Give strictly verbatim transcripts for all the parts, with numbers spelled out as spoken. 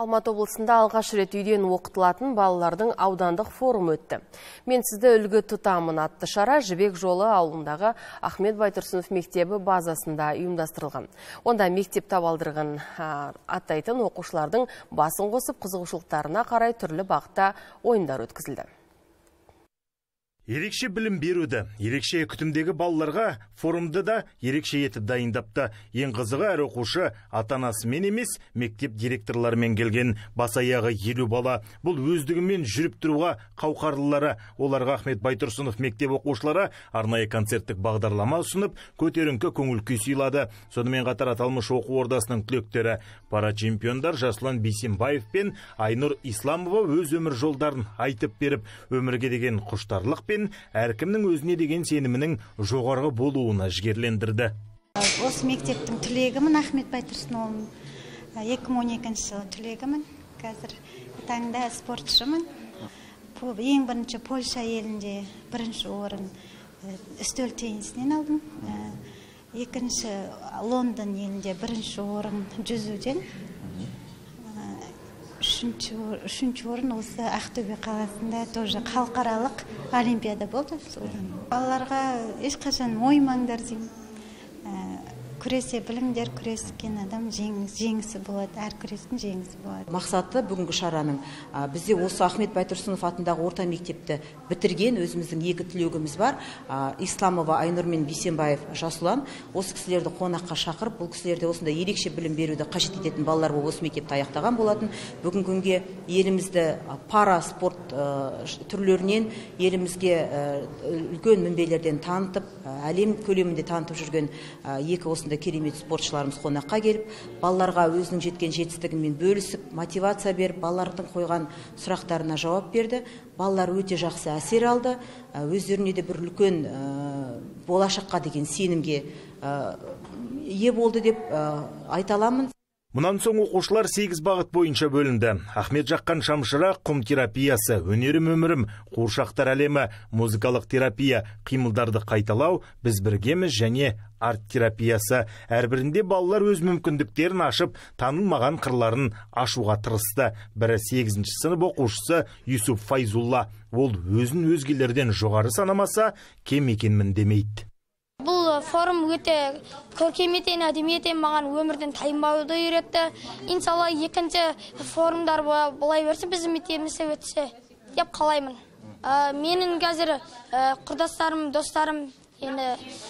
Алматы облысында алғаш рет үйден оқытылатын балалардың аудандық форумы өтті. Мен сізді үлгі тұтамын атты шара Жібек жолы ауылындағы Ахмет Байтұрсынов мектебі базасында ұйымдастырылған. Онда мектеп табалдырығын аттайтын оқушылардың басын қосып қызығушылықтарына қарай түрлі бағытта ойындар өткізілді. Ерекше білім беруді, ерекше күтімдегі балаларға форумды да ерекше етіп дайындапты. Ең қызығы әр оқушы ата-анасымен емес, мектеп директорларымен келген. Бас аяғы елу бала. Бұл өздігімен жүріп тұруға қауқарлылары. Оларға Ахмет Байтұрсынов мектеп оқушылары арнайы концерттік бағдарлама ұсынып, көтеріңкі көңіл күй сыйлады. Сонымен қатар аталмыш оқу ордасының түлектері пара чемпиондар Жасұлан Бейсенбаев пен Айнұр Исламова өз өмір жолдарын айтып беріп, өмірге деген құштарлық пен әркімнің өзіне деген сенімінің жоғарғы болуына жігерлендірді. Осы мектептің түлегімін, Ахмет Байтұрсынов. екі мың он екінші жылы түлегімін. Қазір таңда спортшымын. Ең бірінші Польша елінде бірінші орын үстел теннисінен алдым. Екінші Лондон елінде бірінші орын жүзуден. Үшінші орын осы Ақтөбе қаласында тоже халықаралық олимпиада болды. Балаларға ешқашан мойымаңдар деймін. Күресе біліңдер, күрескен адам жеңісі болады, әр күрестің жеңісі болады. Мақсаты бүгінгі шараның бізде осы Ахмет Байтұрсынов атындағы орта мектепті бітірген өзіміздің екі түлегіміз бар. Исламова Айнұр мен Бейсенбаев Жасұлан. Осы кісілерді қонаққа шақырып, бұл кісілерде осында ерекше білім беруді қажет ететін балалар болып осы мектепті аяқтаған болатын. Бүгінгі күнге елімізді пара спорт түрлерінен елімізге үлкен мінбелерден танытып, әлем көлемінде танытып жүрген екі осында керемет спортшыларымыз қонаққа келіп, балаларға өзінің жеткен жетістігімен бөлісіп, мотивация беріп, балалардың қойған сұрақтарына жауап берді. Балалар өте жақсы әсер алды. Өздеріне де бір үлкен болашаққа деген сенімге ие болды деп айта аламын. Мұнан соң оқушылар сегіз бағыт бойынша бөлінді. Ахмет жаққан шамшыра, құм терапиясы, өнерім өмірім, қуыршақтар әлемі, музыкалық терапия, қимылдарды қайталау, біз біргеміз және арт терапиясы. Әрбірінде балалар өз мүмкіндіктерін ашып, танылмаған қырларын ашуға тырысты. Бірі сегізінші сынып оқушысы Юсуф Файзулла. Ол өзін өзгелерден жоғары санамаса, кем екенмін демейді. Бұл форум өте көркеметтен, әдебиеттен маған өмірден тайынбауды үйретті. Иншалла екінші форумдар болай берсе, біздің мектебімізде өтсе деп қалаймын. Менің қазір құрдастарым, достарым, енді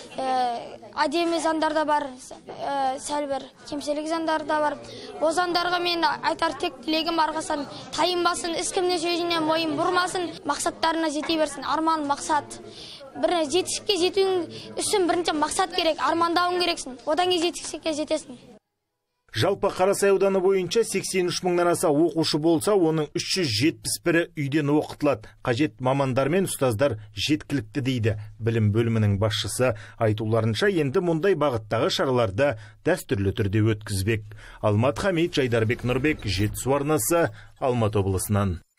әдемі зандар да бар, сәл бір кемшілік зандар да бар. О зандарға мен айтар тек тілегім арғасын, тайынбасын, ешкімнің сөзіне мойын бұрмасын, мақсаттарына жете берсін, арман мақсат. Бір жетістікке жетуің үшін бірінші мақсат керек, армандауың керексің, одан кейін жетістікке жетесің. Жалпы Қарасай ауданы бойынша сексен үш мыңнан аса оқушы болса, оның үш жүз жетпіс бірі үйден оқытылады. Қажет мамандар мен ұстаздар жеткілікті дейді білім бөлімінің басшысы. Айтуларынша, енді мұндай бағыттағы шараларды дәстүрлі түрде өткізбек. Алмат Хамид, Жайдарбек Нұрбек, Жетісу арнасы, Алматы облысынан.